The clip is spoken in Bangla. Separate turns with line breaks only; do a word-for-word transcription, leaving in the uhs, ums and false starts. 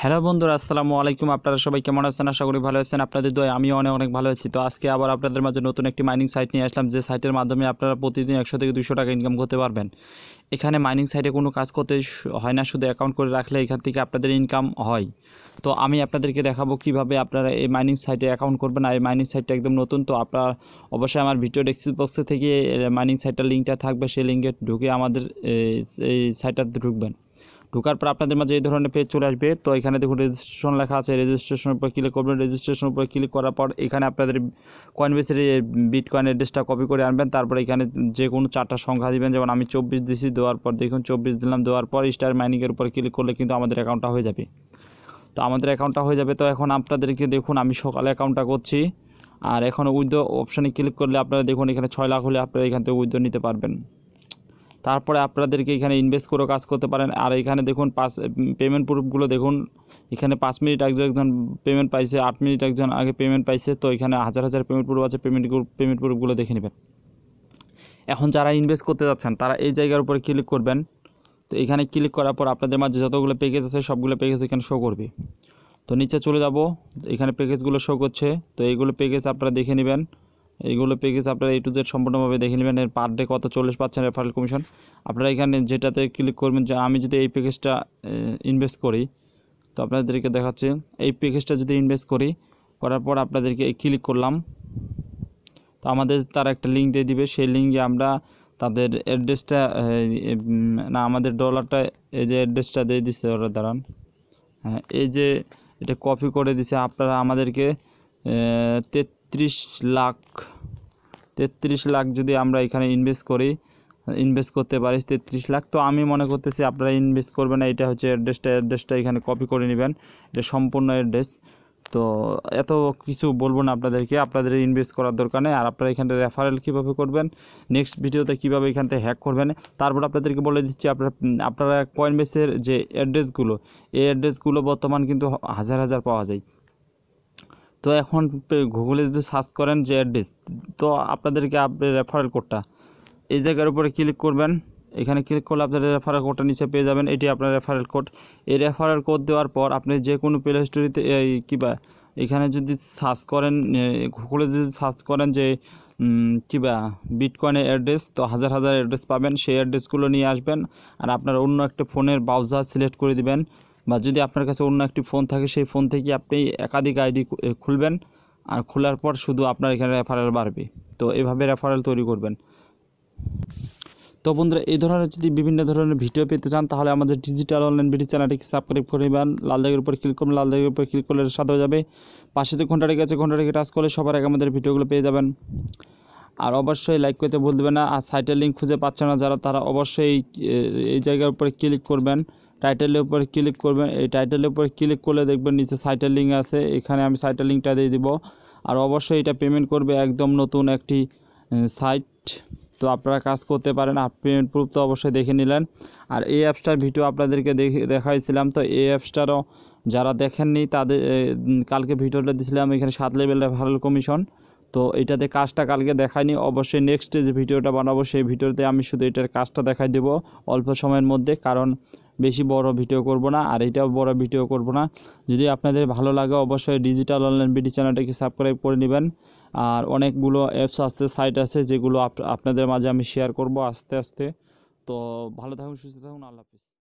হ্যালো বন্ধুরা, আসসালামু আলাইকুম। আপনারা সবাই কেমন আছেন? আশা করি ভালো আছেন। আপনাদের দোয়ায় আমিও অনেক অনেক ভালো আছি। তো আজকে আবার আপনাদের মাঝে নতুন একটি মাইনিং সাইট নিয়ে আসলাম, যে সাইটের মাধ্যমে আপনারা প্রতিদিন একশো থেকে দুশো টাকা ইনকাম করতে পারবেন। এখানে মাইনিং সাইটে কোনো কাজ করতে হয় না, শুধু অ্যাকাউন্ট করে রাখলে এখান থেকে আপনাদের ইনকাম হয়। তো আমি আপনাদেরকে দেখাবো কিভাবে আপনারা এই মাইনিং সাইটে অ্যাকাউন্ট করবেন। আর এই মাইনিং সাইটটা একদম নতুন, তো আপনারা অবশ্যই আমার ভিডিও ডেসক্রিপশন বক্সে থেকে মাইনিং সাইটটার লিঙ্কটা থাকবে, সেই লিঙ্কে ঢুকে আমাদের এই সাইটটাতে ঢুকবেন। ঢোকার পর আপনাদের মাঝে এই ধরনের পেজ চলে আসবে। তো এখানে দেখুন রেজিস্ট্রেশন লেখা আছে, রেজিস্ট্রেশনের উপর ক্লিক করবেন। রেজিস্ট্রেশনের উপর ক্লিক করার পর এখানে আপনাদের কয়েনবেসের বিটকয়েন অ্যাড্রেসটা কপি করে আনবেন। তারপর এখানে যে কোনো চারটা সংখ্যা দিবেন, যেমন আমি চব্বিশ দিছি, দেওয়ার পর দেখুন চব্বিশ দিলাম, দেওয়ার পর স্টার মাইনিংয়ের উপর ক্লিক করলে কিন্তু আমাদের অ্যাকাউন্টটা হয়ে যাবে। তো আমাদের অ্যাকাউন্টটা হয়ে যাবে। তো এখন আপনাদেরকে দেখুন আমি সকালে অ্যাকাউন্টটা করছি, আর এখন উইথড্র অপশানে ক্লিক করলে আপনারা দেখুন এখানে ছয় লাখ হলে আপনারা এখান থেকে উইথড্র নিতে পারবেন। তারপরে আপনাদেরকে এখানে ইনভেস্ট করেও কাজ করতে পারেন। আর এখানে দেখুন পাঁচ পেমেন্ট প্রুফগুলো দেখুন, এখানে পাঁচ মিনিট আগে একজন পেমেন্ট পাইছে, আট মিনিট একজন আগে পেমেন্ট পাইছে। তো এখানে হাজার হাজার পেমেন্ট প্রুফ আছে, পেমেন্ট পেমেন্ট প্রুফগুলো দেখে নেবেন। এখন যারা ইনভেস্ট করতে যাচ্ছেন তারা এই জায়গার উপরে ক্লিক করবেন। তো এখানে ক্লিক করার পর আপনাদের মাঝে যতগুলো প্যাকেজ আছে সবগুলো প্যাকেজ এখানে শো করবে। তো নিচে চলে যাব, এখানে প্যাকেজগুলো শো করছে। তো এইগুলো প্যাকেজ আপনারা দেখে নেবেন। এইগুলো প্যাকেজ আপনারা এ টু জেড সম্পূর্ণভাবে দেখে নেবেন। এর পার ডে কত চল্লিশ পাচ্ছেন রেফারেল কমিশন। আপনারা এখানে যেটাতে ক্লিক করবেন, যে আমি যদি এই প্যাকেজটা ইনভেস্ট করি, তো আপনাদেরকে দেখাচ্ছি এই প্যাকেজটা যদি ইনভেস্ট করি, করার পর আপনাদেরকে ক্লিক করলাম। তো আমাদের তারা একটা লিঙ্ক দিয়ে দিবে, সেই লিঙ্কে আমরা তাদের অ্যাড্রেসটা না আমাদের ডলারটা এই যে অ্যাড্রেসটা দিয়ে দিচ্ছে ওরা, দাঁড়ান, হ্যাঁ এই যে এটা কপি করে দিছে। আপনারা আমাদেরকে তেত্রিশ লাখ তেত্রিশ লাখ যদি আমরা এখানে ইনভেস্ট করি, ইনভেস্ট করতে পারি তেত্রিশ লাখ। তো আমি মনে করতেছি আপনারা ইনভেস্ট করবেন না, এটা হচ্ছে অ্যাড্রেসটা অ্যাড্রেসটা এখানে কপি করে নেবেন, এটা সম্পূর্ণ অ্যাড্রেস। তো এত কিছু বলবো না আপনাদেরকে, আপনাদের ইনভেস্ট করার দরকার নেই। আর আপনারা এখানে রেফারেল কীভাবে করবেন, নেক্সট ভিডিওতে কীভাবে এখান থেকে হ্যাক করবেন, তারপর আপনাদেরকে বলে দিচ্ছি। আপনারা আপনারা কয়েনবেসের যে অ্যাড্রেসগুলো, এই অ্যাড্রেসগুলো বর্তমান কিন্তু হাজার হাজার পাওয়া যায়। তো এখন গুগলে যদি সার্চ করেন যে অ্যাড্রেস, তো আপনাদেরকে আপনার রেফারেল কোডটা এই জায়গার উপরে ক্লিক করবেন। এখানে ক্লিক করলে আপনাদের রেফারেল কোডটা নিচে পেয়ে যাবেন, এটি আপনার রেফারেল কোড। এই রেফারেল কোড দেওয়ার পর আপনি যে কোনো প্লে স্টোরিতে কিবা এখানে যদি সার্চ করেন, গুগলে যদি সার্চ করেন যে কিবা বিটকয়েনের অ্যাড্রেস, তো হাজার হাজার অ্যাড্রেস পাবেন। সেই অ্যাড্রেসগুলো নিয়ে আসবেন, আর আপনার অন্য একটা ফোনের ব্রাউজার সিলেক্ট করে দিবেন, বা যদি আপনার কাছে অন্য একটি ফোন থাকে সেই ফোন থেকে আপনি একাধিক আইডি খুলবেন, আর খোলার পর শুধু আপনার এখানে রেফারেল বাড়বে। তো এভাবে রেফারেল তৈরি করবেন। তো বন্ধুরা, এই ধরনের যদি বিভিন্ন ধরনের ভিডিও পেতে চান, তাহলে আমাদের ডিজিটাল অনলাইন ভিডিও চ্যানেলটিকে সাবস্ক্রাইব করে নেবেন। লাল দাগের উপর ক্লিক করবেন, লাল দাগের উপর ক্লিক করলে সাদা হয়ে যাবে। পাশে যে ঘন্টা রেখে আছে, ঘন্টাটিকে টাচ করলে সবার আগে আমাদের ভিডিওগুলো পেয়ে যাবেন। আর অবশ্যই লাইক করতে ভুল দেবেন না। আর সাইটের লিঙ্ক খুঁজে পাচ্ছে না যারা, তারা অবশ্যই এই জায়গার উপরে ক্লিক করবেন, টাইটেলের উপরে ক্লিক করবেন। এই টাইটেলের উপরে ক্লিক করলে দেখবেন নিচে সাইটের লিঙ্ক আছে, এখানে আমি সাইটের লিঙ্কটা দিয়ে দিব। আর অবশ্যই এটা পেমেন্ট করবে, একদম নতুন একটি সাইট। তো আপনারা কাজ করতে পারেন। আর পেমেন্ট প্রুফ তো অবশ্যই দেখে নিলেন। আর এই অ্যাপসটার ভিডিও আপনাদেরকে দেখে দেখাইছিলাম। তো এই অ্যাপসটারও যারা দেখেননি তাদের কালকে ভিডিওটা দিয়েছিলাম, এখানে সাত লেভেল রেফারেল কমিশন। তো এটাতে কাজটা কালকে দেখায়নি, অবশ্যই নেক্সট যে ভিডিওটা বানাবো সেই ভিডিওতে আমি শুধু এটার কাজটা দেখাই দেবো অল্প সময়ের মধ্যে, কারণ বেশি বড় ভিডিও করব না, আর এটাও বড় ভিডিও করব না। যদি আপনাদের ভালো লাগে অবশ্যই ডিজিটাল অনলাইন ভিডিও চ্যানেলটাকে সাবস্ক্রাইব করে নেবেন। আর অনেকগুলো অ্যাপস আছে, সাইট আছে, যেগুলো আপনাদের মাঝে আমি শেয়ার করব আস্তে আস্তে। তো ভালো থাকুন, সুস্থ থাকুন, আল্লাহ হাফিজ।